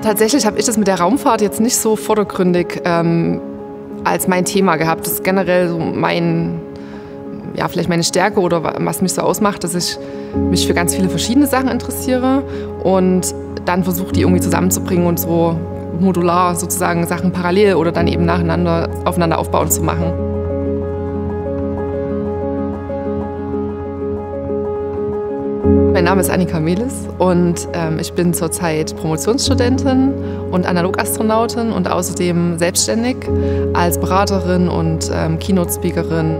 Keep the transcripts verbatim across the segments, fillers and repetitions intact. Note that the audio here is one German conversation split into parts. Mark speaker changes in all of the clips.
Speaker 1: Tatsächlich habe ich das mit der Raumfahrt jetzt nicht so vordergründig ähm, als mein Thema gehabt. Das ist generell so mein, ja, vielleicht meine Stärke oder was mich so ausmacht, dass ich mich für ganz viele verschiedene Sachen interessiere und dann versuche, die irgendwie zusammenzubringen und so modular sozusagen Sachen parallel oder dann eben nacheinander aufeinander aufbauend zu machen. Mein Name ist Annika Mehlis und ähm, ich bin zurzeit Promotionsstudentin und Analogastronautin und außerdem selbstständig als Beraterin und ähm, Keynote-Speakerin.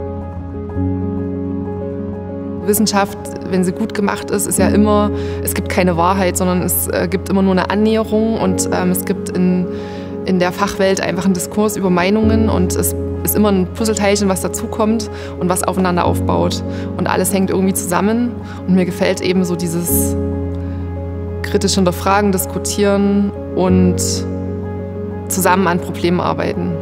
Speaker 1: Wissenschaft, wenn sie gut gemacht ist, ist ja immer, es gibt keine Wahrheit, sondern es äh, gibt immer nur eine Annäherung und ähm, es gibt in, in der Fachwelt einfach einen Diskurs über Meinungen und es ist immer ein Puzzleteilchen, was dazukommt und was aufeinander aufbaut. Und alles hängt irgendwie zusammen. Und mir gefällt eben so dieses kritische Hinterfragen, Diskutieren und zusammen an Problemen arbeiten.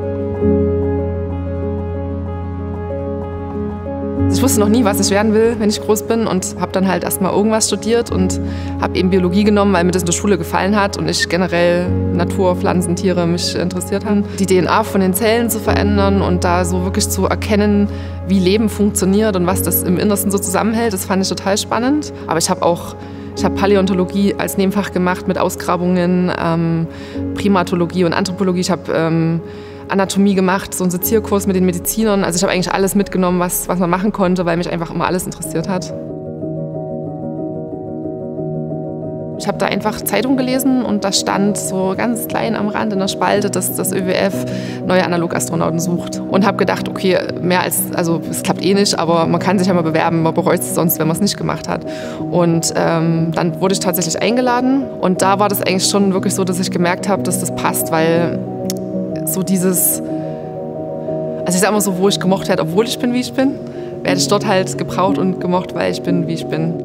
Speaker 1: Ich wusste noch nie, was ich werden will, wenn ich groß bin und habe dann halt erstmal irgendwas studiert und habe eben Biologie genommen, weil mir das in der Schule gefallen hat und ich generell Natur, Pflanzen, Tiere mich interessiert haben. Die D N A von den Zellen zu verändern und da so wirklich zu erkennen, wie Leben funktioniert und was das im Innersten so zusammenhält, das fand ich total spannend. Aber ich habe auch Ich habe Paläontologie als Nebenfach gemacht mit Ausgrabungen, ähm, Primatologie und Anthropologie. Ich habe ähm, Anatomie gemacht, so einen Sezierkurs mit den Medizinern. Also ich habe eigentlich alles mitgenommen, was, was man machen konnte, weil mich einfach immer alles interessiert hat. Ich habe da einfach Zeitung gelesen und da stand so ganz klein am Rand in der Spalte, dass das Ö W F neue Analogastronauten sucht. Und habe gedacht, okay, mehr als, also es klappt eh nicht, aber man kann sich ja mal bewerben, man bereut es sonst, wenn man es nicht gemacht hat. Und ähm, dann wurde ich tatsächlich eingeladen und da war das eigentlich schon wirklich so, dass ich gemerkt habe, dass das passt, weil so dieses, also ich sag mal so, wo ich gemocht werde, obwohl ich bin, wie ich bin, werde ich dort halt gebraucht und gemocht, weil ich bin, wie ich bin.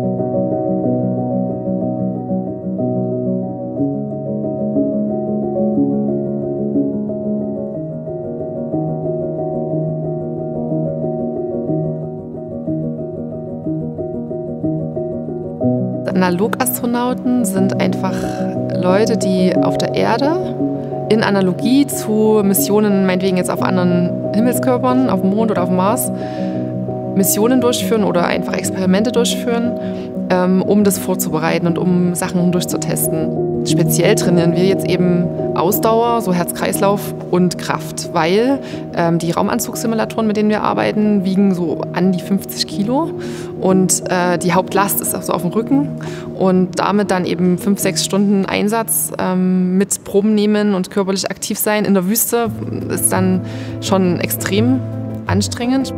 Speaker 1: Analogastronauten sind einfach Leute, die auf der Erde in Analogie zu Missionen, meinetwegen jetzt auf anderen Himmelskörpern, auf dem Mond oder auf dem Mars, Missionen durchführen oder einfach Experimente durchführen, ähm, um das vorzubereiten und um Sachen durchzutesten. Speziell trainieren wir jetzt eben Ausdauer, so Herz-Kreislauf und Kraft, weil ähm, die Raumanzugssimulatoren, mit denen wir arbeiten, wiegen so an die fünfzig Kilo und äh, die Hauptlast ist auch so auf dem Rücken und damit dann eben fünf, sechs Stunden Einsatz ähm, mit Proben nehmen und körperlich aktiv sein in der Wüste ist dann schon extrem anstrengend.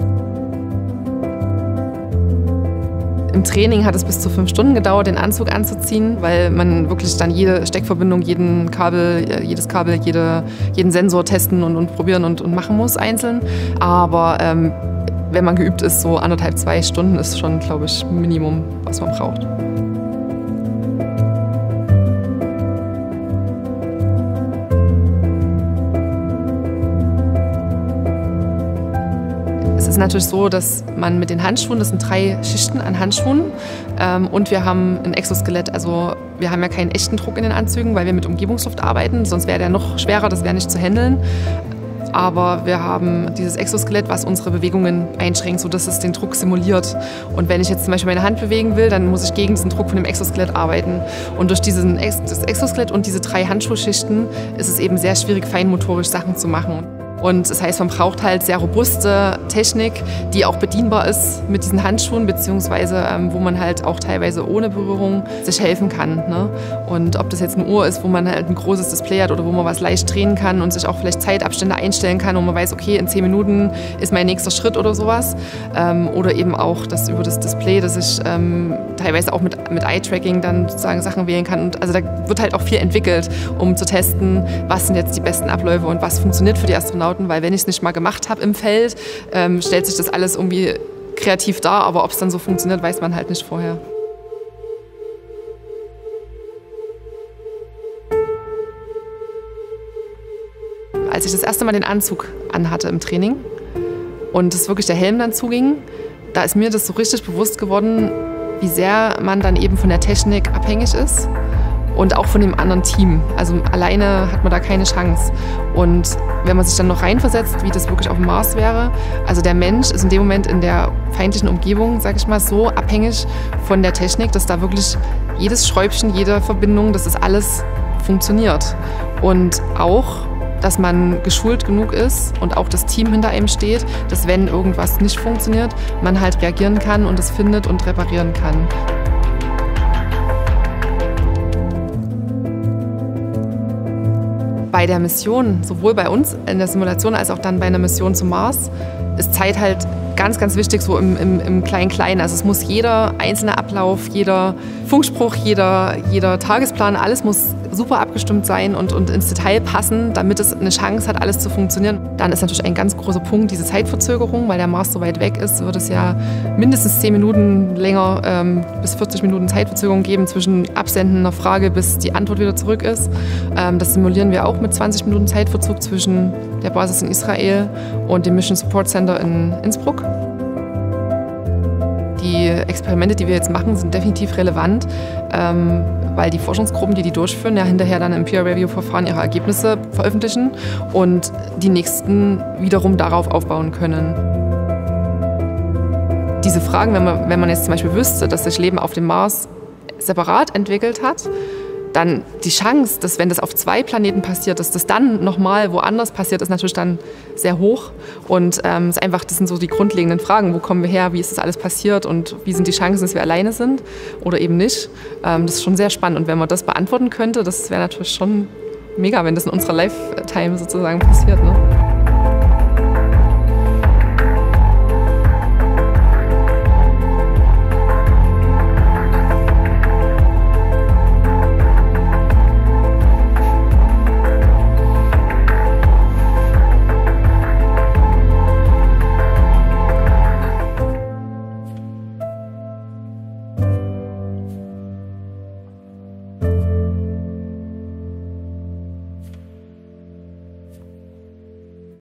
Speaker 1: Im Training hat es bis zu fünf Stunden gedauert, den Anzug anzuziehen, weil man wirklich dann jede Steckverbindung, jeden Kabel, jedes Kabel, jede, jeden Sensor testen und, und probieren und, und machen muss einzeln. Aber ähm, wenn man geübt ist, so anderthalb, zwei Stunden ist schon, glaube ich, Minimum, was man braucht. Es ist natürlich so, dass man mit den Handschuhen, das sind drei Schichten an Handschuhen ähm, und wir haben ein Exoskelett, also wir haben ja keinen echten Druck in den Anzügen, weil wir mit Umgebungsluft arbeiten, sonst wäre der noch schwerer, das wäre nicht zu handeln. Aber wir haben dieses Exoskelett, was unsere Bewegungen einschränkt, sodass es den Druck simuliert. Und wenn ich jetzt zum Beispiel meine Hand bewegen will, dann muss ich gegen diesen Druck von dem Exoskelett arbeiten. Und durch diesen Ex das Exoskelett und diese drei Handschuhschichten ist es eben sehr schwierig, feinmotorisch Sachen zu machen. Und das heißt, man braucht halt sehr robuste Technik, die auch bedienbar ist mit diesen Handschuhen, beziehungsweise ähm, wo man halt auch teilweise ohne Berührung sich helfen kann. Ne? Und ob das jetzt eine Uhr ist, wo man halt ein großes Display hat oder wo man was leicht drehen kann und sich auch vielleicht Zeitabstände einstellen kann und man weiß, okay, in zehn Minuten ist mein nächster Schritt oder sowas. Ähm, oder eben auch das über das Display, dass ich ähm, teilweise auch mit, mit Eye-Tracking dann sozusagen Sachen wählen kann. Und also da wird halt auch viel entwickelt, um zu testen, was sind jetzt die besten Abläufe und was funktioniert für die Astronauten. Weil wenn ich es nicht mal gemacht habe im Feld, ähm, stellt sich das alles irgendwie kreativ dar, aber ob es dann so funktioniert, weiß man halt nicht vorher. Als ich das erste Mal den Anzug anhatte im Training und es wirklich der Helm dann zuging, da ist mir das so richtig bewusst geworden, wie sehr man dann eben von der Technik abhängig ist und auch von dem anderen Team. Also alleine hat man da keine Chance. Und wenn man sich dann noch reinversetzt, wie das wirklich auf dem Mars wäre, also der Mensch ist in dem Moment in der feindlichen Umgebung, sage ich mal, so abhängig von der Technik, dass da wirklich jedes Schräubchen, jede Verbindung, dass das alles funktioniert. Und auch, dass man geschult genug ist und auch das Team hinter einem steht, dass wenn irgendwas nicht funktioniert, man halt reagieren kann und es findet und reparieren kann. Bei der Mission, sowohl bei uns in der Simulation als auch dann bei einer Mission zum Mars, ist Zeit halt ganz, ganz wichtig, so im, im, im Klein-Klein. Also es muss jeder einzelne Ablauf, jeder Funkspruch, jeder, jeder Tagesplan, alles muss super abgestimmt sein und, und ins Detail passen, damit es eine Chance hat, alles zu funktionieren. Dann ist natürlich ein ganz großer Punkt diese Zeitverzögerung, weil der Mars so weit weg ist, wird es ja mindestens zehn Minuten länger ähm, bis vierzig Minuten Zeitverzögerung geben zwischen Absenden einer Frage, bis die Antwort wieder zurück ist. Ähm, das simulieren wir auch mit zwanzig Minuten Zeitverzug zwischen der Basis in Israel und dem Mission Support Center in Innsbruck. Die Experimente, die wir jetzt machen, sind definitiv relevant, ähm, weil die Forschungsgruppen, die die durchführen, ja hinterher dann im Peer-Review-Verfahren ihre Ergebnisse veröffentlichen und die nächsten wiederum darauf aufbauen können. Diese Fragen, wenn man, wenn man jetzt zum Beispiel wüsste, dass sich Leben auf dem Mars separat entwickelt hat, dann die Chance, dass wenn das auf zwei Planeten passiert, dass das dann nochmal woanders passiert, ist natürlich dann sehr hoch. Und ähm, ist einfach, das sind so die grundlegenden Fragen. Wo kommen wir her? Wie ist das alles passiert? Und wie sind die Chancen, dass wir alleine sind oder eben nicht? Ähm, das ist schon sehr spannend. Und wenn man das beantworten könnte, das wäre natürlich schon mega, wenn das in unserer Lifetime sozusagen passiert, ne?